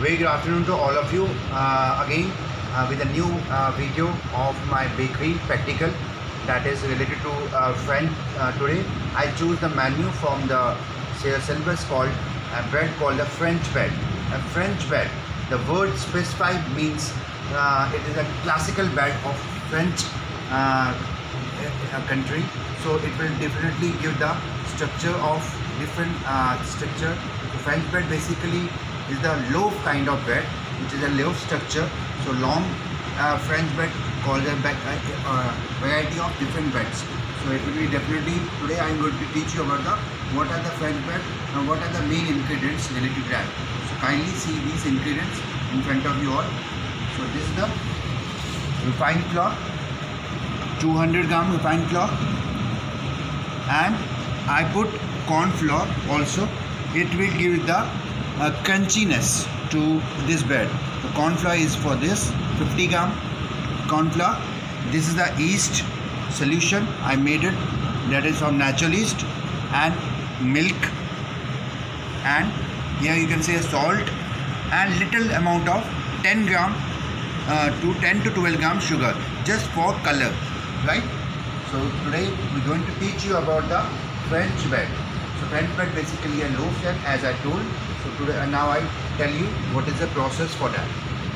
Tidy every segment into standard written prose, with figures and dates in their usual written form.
Very good afternoon to all of you again with a new video of my bakery practical that is related to French. Today I choose the menu from the syllabus called a bread called the French bread. A French bread, the word specified means it is a classical bread of French country, so it will definitely give the structure of different structure. So French bread basically is the loaf kind of bread, which is a loaf structure. So long French bread called a variety of different breads. So it will be definitely, today I am going to teach you about what are the French bread and what are the main ingredients related to that. So kindly see these ingredients in front of you all. So this is the refined flour, 200 gram refined flour, and I put corn flour also. It will give the crunchiness to this bread. The corn flour is for this 50 gram corn flour. This is the yeast solution I made it, that is from natural yeast, and milk, and here you can say salt and little amount of 10 gram to 10 to 12 gram sugar just for color, right? So today we're going to teach you about the French bread. So French bread basically a loaf shape, as I told. So today now I tell you what is the process for that.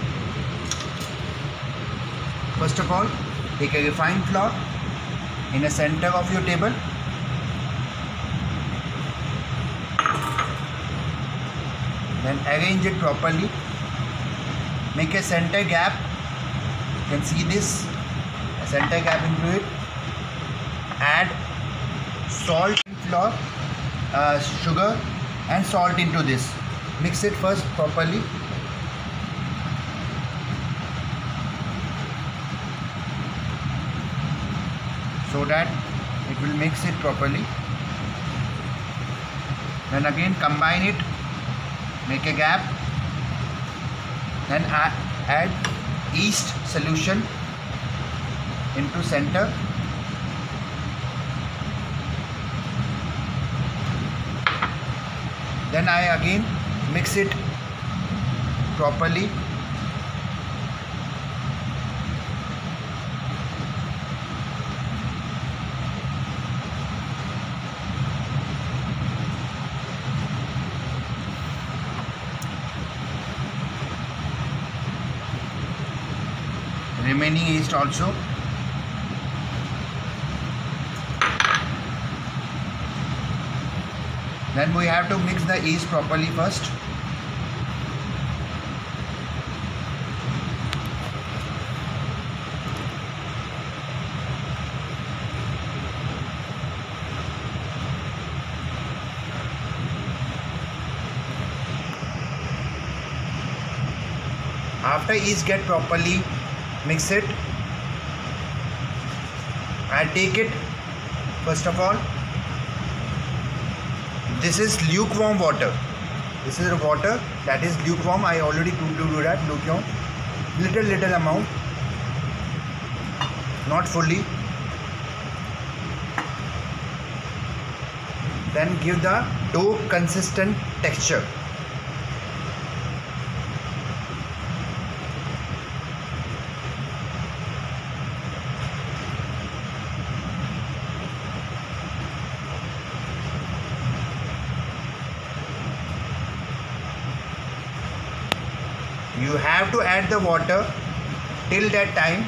First of all, take a refined flour in the center of your table. Then arrange it properly. Make a center gap. You can see this, a center gap into it. Add salt, flour, sugar and salt into this. Mix it first properly. So that it will mix it properly. Then again combine it, make a gap, then add yeast solution into center. Then I again mix it properly. Remaining yeast also. Then we have to mix the yeast properly first. After yeast get properly mix it, I'll take it. First of all, this is lukewarm water. This is water that is lukewarm. I already told you that lukewarm. Little amount, not fully. Then give the dough consistent texture. You have to add the water till that time.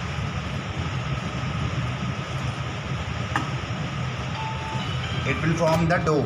It will form the dough.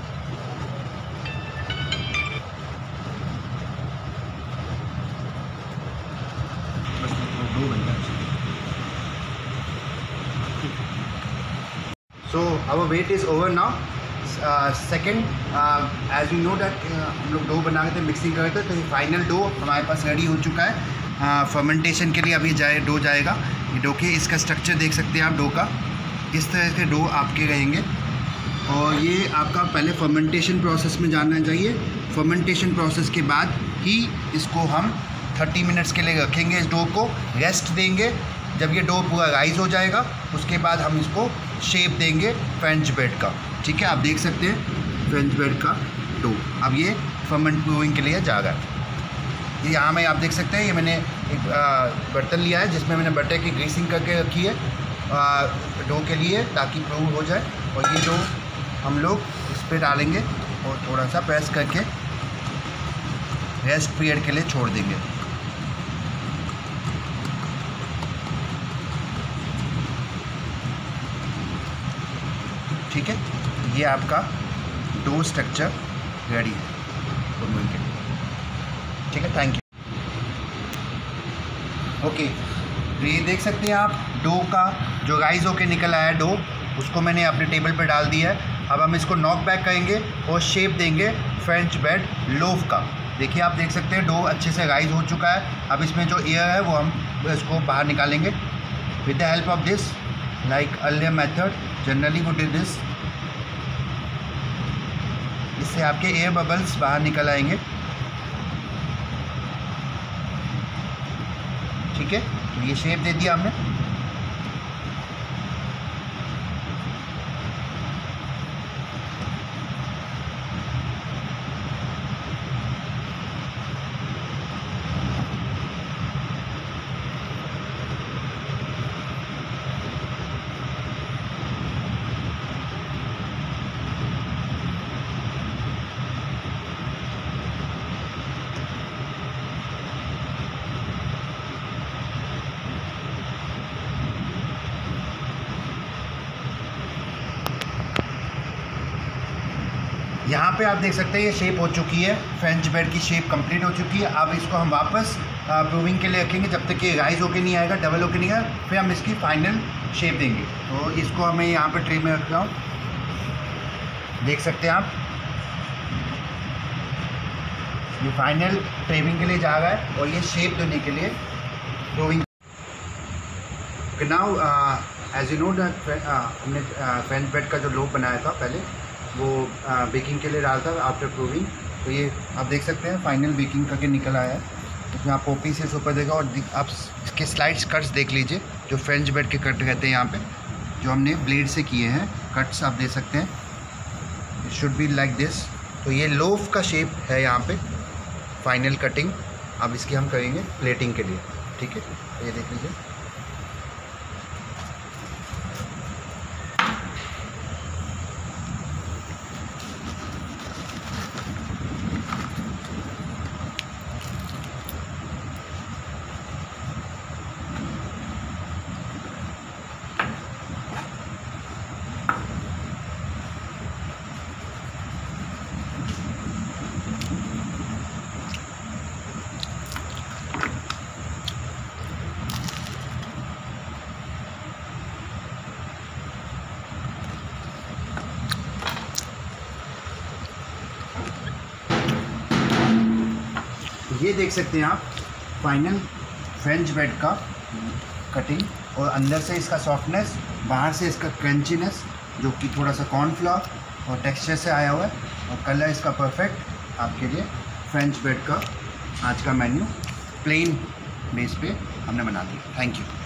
So our wait is over now. Second as you know that हम लोग dough बना रहे थे, mixing कर रहे थे, तो ये फाइनल डो हमारे पास रेडी हो चुका है फर्मेंटेशन के लिए. अभी डो जाएगा. ये डो के इसका स्ट्रक्चर देख सकते हैं आप डो का. इस तरह के डो आपके रहेंगे और ये आपका पहले फर्मेंटेशन प्रोसेस में जाना चाहिए. फर्मेंटेशन प्रोसेस के बाद ही इसको हम 30 मिनट्स के लिए रखेंगे. इस डो को रेस्ट देंगे. जब ये डो पूरा राइज हो जाएगा उसके बाद हम इसको शेप देंगे फ्रेंच ब्रेड का. ठीक है, आप देख सकते हैं फ्रेंच ब्रेड का डो अब ये फर्मेंट ब्रूइंग के लिए जा रहा है. ये यहाँ में आप देख सकते हैं, ये मैंने एक बर्तन लिया है जिसमें मैंने बटर की ग्रीसिंग करके रखी है डो के लिए, ताकि प्रूव हो जाए। और ये डो हम लोग इस पर डालेंगे और थोड़ा सा प्रेस करके रेस्ट पीरियड के लिए छोड़ देंगे। ठीक है, ये आपका डो स्ट्रक्चर रेडी है मूविंग के लिए। ठीक है, थैंक यू। ओके, तो ये देख सकते हैं आप डो का जो राइज होके निकल आया है डो, उसको मैंने अपने टेबल पर डाल दिया है। अब हम इसको नॉक बैक करेंगे और शेप देंगे फ्रेंच ब्रेड लोफ का। देखिए, आप देख सकते हैं डो अच्छे से राइज हो चुका है। अब इसमें जो एयर है वो हम इसको बाहर निकालेंगे with the help of this, like earlier method generally वो डिड दिस। इससे आपके एयर बबल्स बाहर निकल आएंगे। ठीक है, तो ये शेप दे दिया हमने। यहाँ पे आप देख सकते हैं ये शेप हो चुकी है, फ्रेंच ब्रेड की शेप कंप्लीट हो चुकी है। अब इसको हम वापस प्रूविंग के लिए रखेंगे जब तक ये राइज होके नहीं आएगा, डबल होके नहीं आएगा, फिर हम इसकी फाइनल शेप देंगे। तो इसको हमें यहाँ पे ट्रे में रख रहा हूँ, देख सकते हैं आप ये फाइनल ट्रेविंग के लिए जा रहा है और ये शेप देने के लिए proving. Now as you know हमने फ्रेंच ब्रेड का जो लोफ बनाया था पहले, वो बेकिंग के लिए डाला था आफ्टर प्रूविंग। तो ये आप देख सकते हैं फाइनल बेकिंग करके निकल आया है। इसमें आप पॉपी से ऊपर देखा और आप इसके स्लाइड्स कट्स देख लीजिए, जो फ्रेंच ब्रेड के कट रहते हैं यहाँ पे, जो हमने ब्लेड से किए हैं कट्स आप देख सकते हैं। It should be like this. तो ये लोफ का शेप है यहाँ पे फाइनल कटिंग। अब इसकी हम करेंगे प्लेटिंग के लिए। ठीक है, तो ये देख लीजिए। ये देख सकते हैं आप फाइनल फ्रेंच ब्रेड का कटिंग, और अंदर से इसका सॉफ्टनेस, बाहर से इसका क्रंचीनेस, जो कि थोड़ा सा कॉर्नफ्लोर और टेक्सचर से आया हुआ है, और कलर इसका परफेक्ट आपके लिए फ्रेंच ब्रेड का आज का मेन्यू प्लेन बेस पे हमने बना दिया। Thank you.